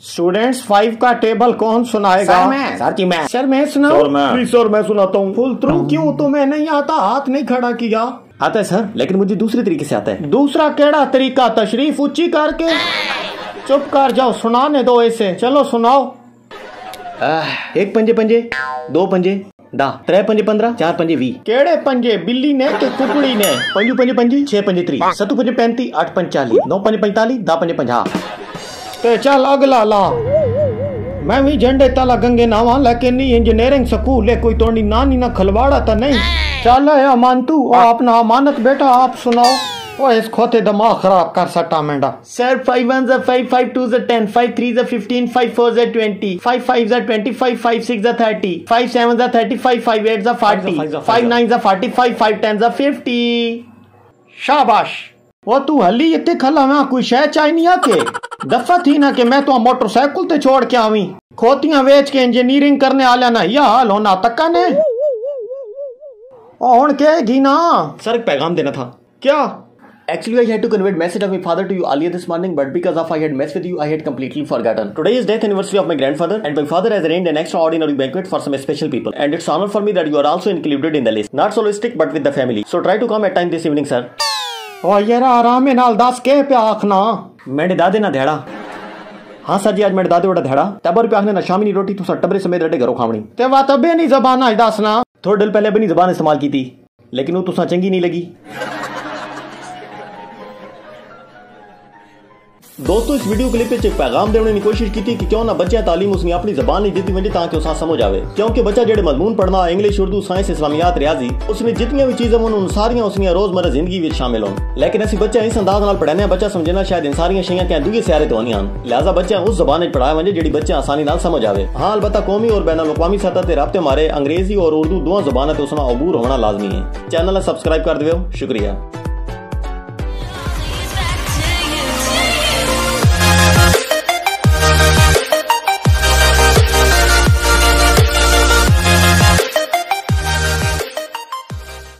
Students 5 का table कौन सुनाएगा? सर मैं सुनाऊं? सर मैं सुनाता हूँ। फुल थ्रू क्यों? तुम्हें नहीं आता? हाथ नहीं खड़ा किया। आता है सर, लेकिन मुझे दूसरे तरीके से आता है। दूसरा केड़ा तरीका? तशरीफ ऊंची करके। चुप कर जाओ, सुनाने दो ऐसे। चलो सुनाओ। 1 पंजे पंजे, 2 पंजे 10, 3 पंजे 15, 4 पंजे 20। केड़े पंजे? बिल्ली ने कि कुकड़ी ने? 5 पंजे 25, 6 पंजे 30, 7 पंजे 35, 8 पंजे 40, 9 पंजे 45, 10 पंजे 50। ते चल अगला ला। मैं भी झंडे तला गंगे नावा, लेकिन इंजीनियरिंग स्कूल है, कोई तोड़ी नानी ना खलवाड़ा तो नहीं। चल अमान तू अपना अमानत बेटा आप सुनाओ। वो इस खोते दिमाग खराब कर सटा मेंढा। सर 5 1 5, 5 2 10, 5 3 15, 5 4 20, 5 5 25, 5 6 30, 5 7 35, 5 8 40, 5 9 45, 5 10 50। शाबाश। वो तू हली इतने खला में कोई शह चाहिए आके दफा थी ना कि मैं तो मोटरसाइकिल ते छोड़ के आवी। खोतियां बेच के इंजीनियरिंग करने आलिया ना यह हाल होना तक्का ने। और कहेगी ना। सर एक पैगाम देना था। क्या? Actually, I had to convey a message of my father to you earlier this morning, but because of I had messed with you, I had completely forgotten. Today is death anniversary of my grandfather, and my father has arranged an extraordinary banquet for some special people. And it's honor for me that you are also included in the list. Not soloistic, but with the family. So try to come at time this evening, sir. ओ यार आराम नाल दस के पे आखना। मेरे दादे ना धेड़ा। हाँ सर जी, आज मेरे दादे वड़ा धेड़ा। तबर पे आखने ना शामी नहीं रोटी, तो सर टबरे समेत रटे घरों खावनी। ते बात अबे नहीं जबान आज दसना। थोड़े दिल पहले अपनी जबान इस्तेमाल की थी, लेकिन वो तुसा चंगी नहीं लगी। दोस्तों इस वीडियो क्लिप पे पैगाम देने की कोशिश की थी कि क्यों ना बच्चे तालीम उसने अपनी जबान नहीं दी वजह ताकि उसे समझ आवे। क्योंकि बच्चा जेड़े मजमून पढ़ना इंग्लिश, उर्दू, साइंस, इस्लामियात, रियाजी उसने जितनी भी चीजें उन सारियां उसने रोजमर्रा जिंदगी में शामिल होन। लेकिन ऐसी बच्चा इस अंदाज नाल पढ़ाने बच्चा समझना शायद इन सारियां शैयां क्या दूसरे सियारे तो नहीं आन। लिहाजा बच्चा उस जबान पढ़ाया वजे जेड़ी बच्चा आसानी नाल समझ आवे। हाँ अलबत्ता कौमी और बैनुल अक़वामी सतह ते राब्ते मारे अंग्रेजी और उर्दू दोवां जबानां ते उसना अबूर होना लाजमी है। चैनल सब्सक्राइब कर दियो। शुक्रिया।